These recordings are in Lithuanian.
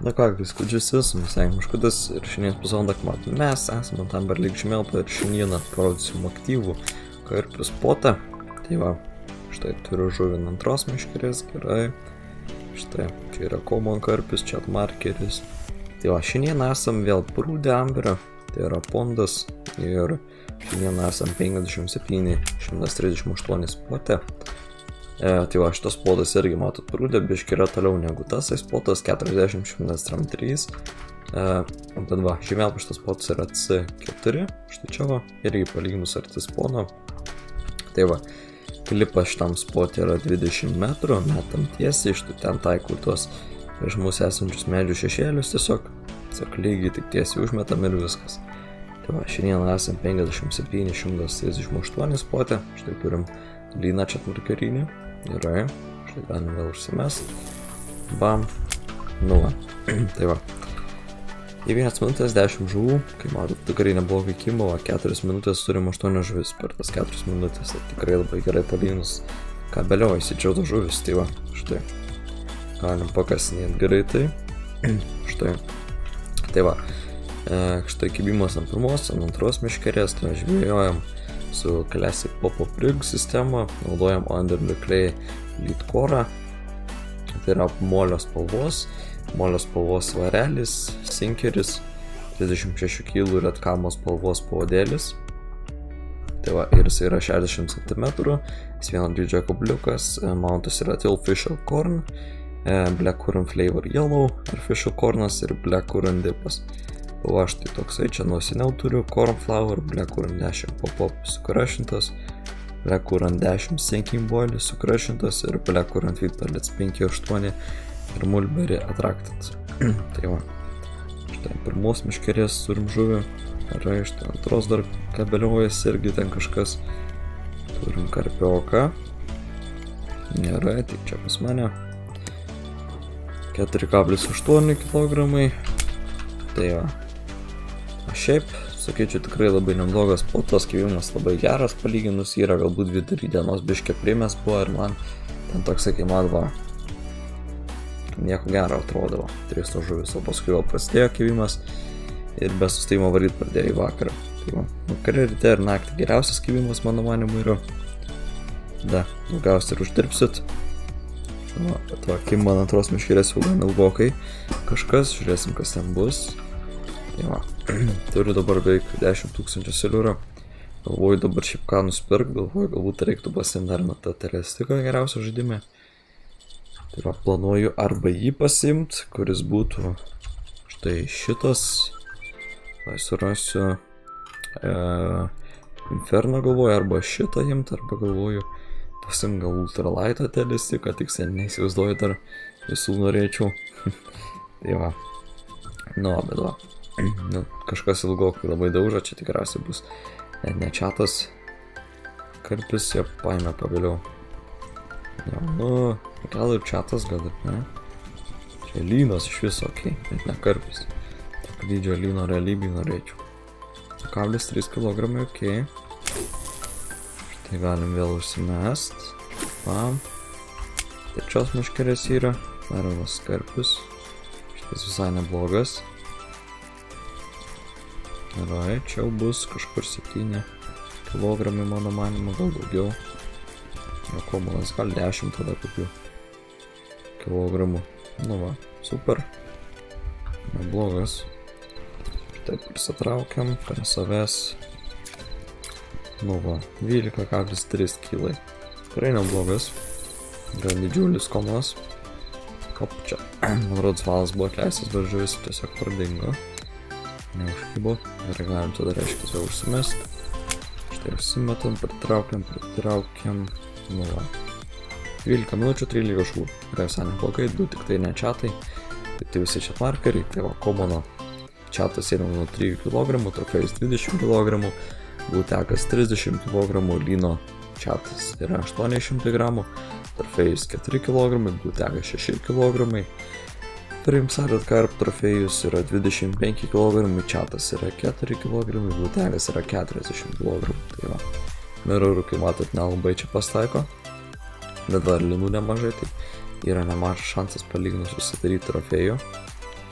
Na ką, skudžius visų, visai Miškutis ir šiandien pusvalandą matom. Mes esame tam berlyg žemėlapą ir šiandieną parodysim aktyvų karpių spotą. Tai va, štai turiu žuvį ant antros meškerės, gerai. Štai, čia yra common karpis, chat markeris. Tai va, šiandien esam vėl prūdė amberio, tai yra pondas ir šiandien esam 57, 138 spote. Tai va, šitas spotas irgi matot prūdė, biški yra toliau negu tas spotas, 40, 103. Bet va, žemėlapis šitas spotas yra C4, štai čia va, irgi palyginus arti spono. Tai va, klipas šitam spotui yra 20 metrų, metam tiesiai, štai ten taikau tuos prieš mūsų esančius medžių šešėlius, tiesiog lygiai tik tiesiai užmetam ir viskas. Tai va, šiandien esam 57, 138 spote, štai turim lyną čia markerinį. Gerai, štai galim vėl užsimest. Bam. Nu va. Tai va. Į 1 minutės 10 žuvų, kai matot, tikrai neblogai kimbo, 4 minutės turim 8 žuvis per tas 4 minutės. Tai tikrai labai gerai palyginus kabelio įsidžiauto žuvis. Tai va, štai. Galim pakasinėti greitai. Štai. Tai va. Štai kibimas ant pirmos, ant antros meškerės, tai žvėjojam su Classic Pop-Up Rig sistema, naudojam Under the Clay Lead Core, tai yra molio spalvos svarelis, sinkeris, 36 kg redkamo spalvos pavadėlis, tai va, ir jis yra 60 cm, jis vieno dydžio kabliukas, mountas yra Artificial Corn, Black Currant Flavor Yellow, Artificial Cornas ir Black Currant Dipas. O aš tai toksai, čia nuo seniau turiu Corn Flower, Black Currant 10 Pop-Up sukrašintas, Black Currant 10 Sinking Boil sukrašintas ir Black Currant Wheat Pellets 5-8 ir Mulberry Attracted. Tai va, štai pirmos meškerės turim žuvį, yra štai antros dar kabeliojas irgi ten kažkas, turim karpioką, gerai, tik čia pas mane, 4,8 kg, tai va. Šiaip, sakyčiau, tikrai labai neblogas spotas, kibimas labai geras palyginus, yra galbūt vidury dienos biškė primės buvo ir man ten toks, kai man va, nieko gero atrodavo, 300 žuvis, o paskui vėl prasidėjo kibimas ir be sustojimo varyt pradėjo į vakarą. Tai va, vakarė, ryte ir naktį geriausias kibimas mano manimu yra. Da, daugiausiai ir uždirbsit. Va, bet va, kimba ant antros meškerės jau gan ilgokai kažkas, žiūrėsim kas ten bus. Tai va, turiu dabar beveik 10 000 silverų, galvoju dabar šiaip ką nusipirkt, galvoju galbūt reiktų pasiimti dar nuo tą telestiką geriausią žaidimą. Tai va, planuoju arba jį pasiimti, kuris būtų štai šitas, tai surasiu Inferno galvoju, arba šitą imt, arba galvoju pasiimti gal ultralaito telestiką, tiksliai neįsivaizduoju dar visų norėčiau. Tai va, nu, bet va. Nu, kažkas ilgokai labai daužo, čia tikriausiai bus ne čatas karpis, jie paėmė pavėliau. Ja, nu, gal ir čatas, gal ir ne. Čia lynos iš viso, okei, bet ne karpis. Tokio dydžio lyno realybėj norėčiau. 3 kg, okei. Štai galim vėl užsimest. Pam. Trečios meškerės yra, dar vienas karpis. Šitas visai neblogas. Gerai, čia jau bus kažkur 7 kg mano manimu, gal daugiau. Jo komulas, gal 10 tada kokių kilogramų. Nu va, super. Neblogas. Štai prisitraukiam prie savęs. Nu va, 12,3 kg. Tikrai neblogas. Gan didžiulis komulas. Hop, čia. Man rodos valas buvo atleistas, bet žuvis tiesiog pradingo. Neužkybo, gerai galim tada reiškia vėl užsimest. Štai užsimetam, pritraukiam, nu va. 12 minučių, 13 žuvų. Gerai visai neblogai, 2 tik tai ne čatai. Tai visi chat markeriai, tai va, komono čatas yra nuo 3 kg, trofėjus 20 kg, būtekas 30 kg, lyno čatas yra 800 g, trofėjus 4 kg, būtekas 6 kg. Primsarat karp trofėjus yra 25 kg, čatas yra 4 kg, būtelis yra 40 kg. Tai va, mirrorų, kai matot, nelabai čia pastaiko, bet dar linų nemažai, tai yra nemažas šansas palyginus susidaryti trofėjų.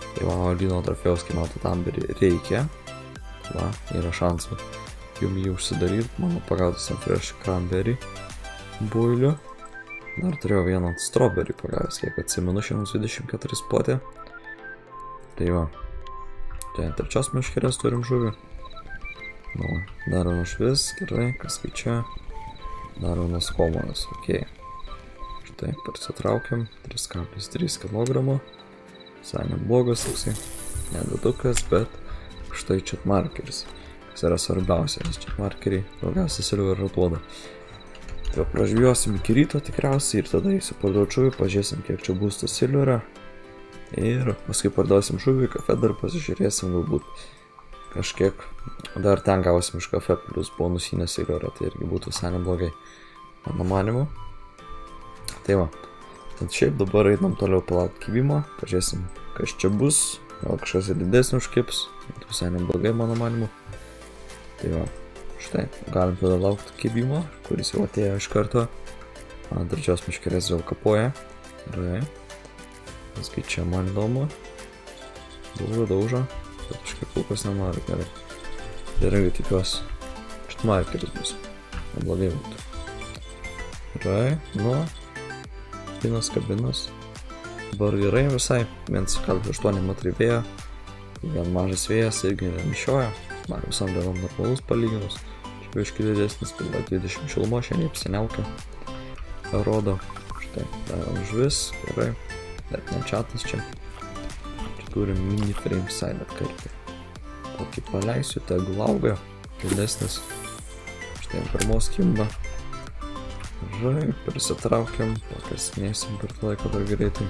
Tai va, Lino trofėjos, kai mato tamberį reikia. Va, yra šansų jum jį užsidaryti. Mano pagautas ant fresh cranberry builių. Dar turėjau vieną strawberry pagavęs, kiek atsimenu, 124 spotė. Tai va, čia ant trečios meškerės turim žuvį. Nu, dar vienas žuvis, gerai, kas kai čia. Dar vienas komonas, okei. Štai, prisitraukiam, 3,3 kg. Visai neblogas toksai, nedadukas, bet štai chat markeris, kas yra svarbiausia, nes chat markeriai daugiausiai silverą duoda. Tai pražvėjosim iki ryto tikriausiai ir tada eisiu parduoti žuvį, pažiūrėsim kiek čia bus to silverą. Ir paskui parduosim žuvį, kafe dar pasižiūrėsim, galbūt kažkiek dar ten gausim iš kafe plus bonusinę silverą, tai irgi būtų visai neblogai, mano manimu. Tai va, tad šiaip dabar einam toliau palaukti kibimo, pažiūrėsim kas čia bus, gal kažkas ir didesnį užkips, tai visai neblogai mano manimu. Tai va, štai, galim tada laukti kibimo, kuris jau atėjo iš karto. Ant trečios meškerės vėl kapoja. Gerai. Viskai čia man įdomu. Daužo. Bet kažkaip kulkas nenori, gerai. Gerai, tikiuosi. Šit markeris bus. Neblogai būtų. Gerai, nu. Kabinas. Dabar gerai visai. 1,8 metrai vėjo. Vien mažas vėjas irgi nemišioja. Man visam dienom normalus palyginus. Čia biškai didesnis, bet 20 šilmo šiandien apsiniaukia. Rodo. Štai, dar žuvis. Gerai. Bet ne chatas čia. Čia turim mini frame side kartį. Tokį paleisiu, tegul auga. Didesnis. Štai pirmos kimba. Gerai, prisitraukiam. Pakasinėsim per tą laiką dar greitai.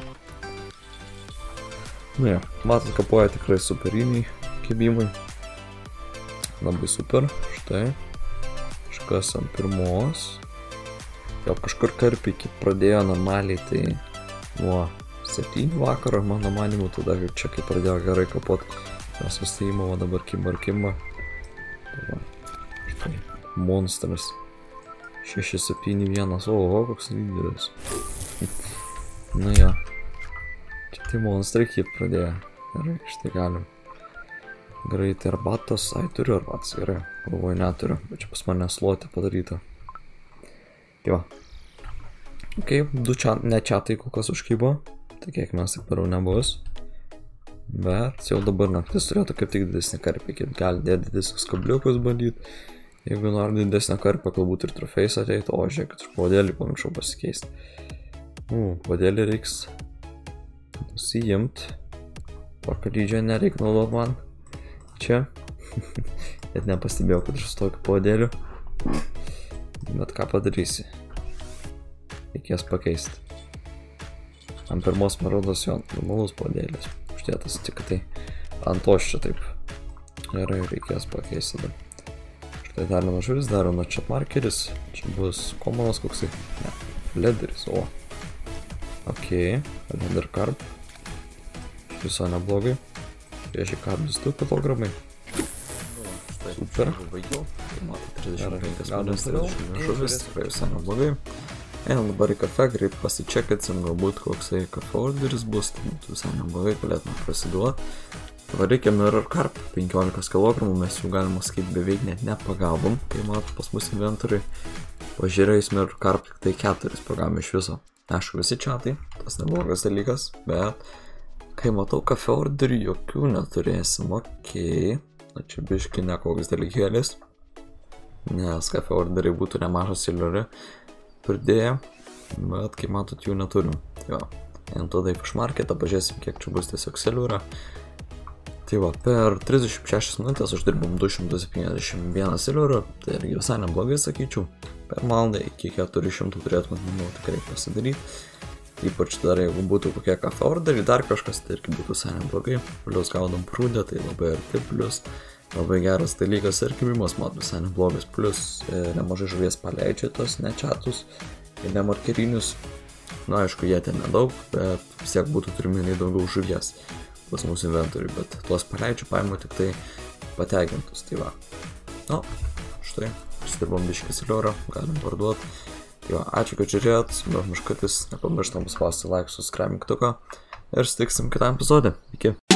Nu jo, matot, kapoja tikrai superiniai kibimai. Labai super. Štai. Kažkas ant pirmos. Jo kažkur karpiai pradėjo normaliai, tai nuo 7 vakaro, mano manimu, tada čia kai pradėjo gerai kapot, mes vis tai įmavo dabar kimba. Štai, monstras. 671, oho, koks lyderis. Nu jo. Čia tai monstrai kaip pradėjo. Gerai, štai galim. Greitai arbatos, turiu arbatos, gerai. Galvoju neturiu, bet čia pas mane slotė padaryta. Tai va. Ok, du ne chatai kol kas užkybo. Tai kiek mes tik parau nebus. Bet jau dabar naktis turėtų kaip tik didesnį karpį, kaip gali dėti didesnius kabliukus bandyti. Jeigu nori didesnį karpį, galbūt ir trofėjus ateit, o žiūrėkit, aš podėlį pamiršau pasikeisti. Podėlį reiks nusijimt. Tokio dydžio nereik naudot man. Čia. Net nepastebėjau, kad aš su tokiu podėliu. Bet ką padarysi? Reikės pakeisti. Ant pirmos marodos jo normalus podėlis. Uždėtas tik tai ant tos čia taip. Gerai, reikės pakeisti dar. Štai dar vienas žuvis, dar vienas chat markeris. Čia bus komonas koksai. Ne, lederis, o. Ok, leder karp. Viso neblogai. Priešai karbis 2 kilogramai. Super. Matai, 35 minutės, 30 žuvis, tikrai visai neblogai. Einam dabar į kafe, greit pasičekėsim, galbūt koksai kafe orderis bus, tai būtų visai neblogai, galėtume prasiduoti. Dabar reikia mirror carp, 15 kg, mes jų galima sakyti beveik net nepagavom, tai matot pas mus inventoriui. Pažiūrėjus mirror carp, tik tai 4 pagavome iš viso. Aišku, visi chatai, tas neblogas dalykas, bet kai matau kafe orderį, jokių neturėsim, okei. Na čia biški nekoks dalykėlis, nes kafe orderiai būtų nemažas silverį pridėję, bet kaip matot jų neturim. Jo, einam tada į fish marketą, pažiūrėsim kiek čia bus tiesiog silverą. Tai va, per 36 minutės uždirbom 251 silverą, tai irgi visai neblogai sakyčiau. Per valandą iki 400 turėtume, manau, tikrai pasidaryti. Ypač dar jeigu būtų kokie kafe orderiai, dar kažkas, tai irgi būtų visai neblogai. Plius gaudom prūdę, tai labai arti, plius labai geras dalykas ir kibimas mat visai neblogas. Plius nemažai žuvies paleidžia tos ne chatus ir ne markerinius. Na, aišku, jie ten nedaug, bet vis tiek būtų turiminiai daugiau žuvies pas mūsų inventoriui, bet tuos paleidžiu paimu tik tai patekintus, tai va. Nu, štai, užsidirbom biškį silverą, galim parduoti. Tai va, ačiū, kad žiūrėjot, Miškutis, nepamirštam paspausti like, subscribe mygtuką ir sutiksim kitą epizodę. Iki.